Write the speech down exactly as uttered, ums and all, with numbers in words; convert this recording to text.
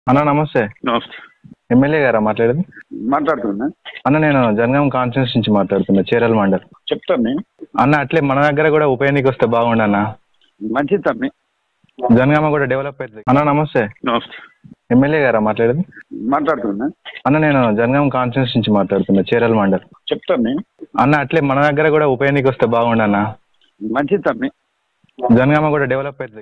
అన్న నమస్తే. నమస్తే. ఎమ్మెల్యే గారా మాట్లాడేది? మాట్లాడుతున్నా అన్న నేను జనగాం కాన్స్టిట్యూన్సీ నుంచి మాట్లాడుతున్నా, చీరాల మండల్. చెప్తాను అన్న అట్లే మన దగ్గర కూడా ఉప ఎన్నిక వస్తే బాగుండు అన్న. మంచిది తమ్మి. జనగామ కూడా డెవలప్ అవుతుంది. అన్న నమస్తే. నమస్తే. ఎమ్మెల్యే గారా మాట్లాడేది? మాట్లాడుతున్నా అన్న నేను జనగాం కాన్స్టిట్యూన్సీ నుంచి మాట్లాడుతున్నా, చీరాల మండల్. చెప్తాను అన్న అట్లే మన దగ్గర కూడా ఉప ఎన్నిక వస్తే బాగుండు అన్న. మంచిది తమ్మి. జనగామ కూడా డెవలప్ అవుతుంది.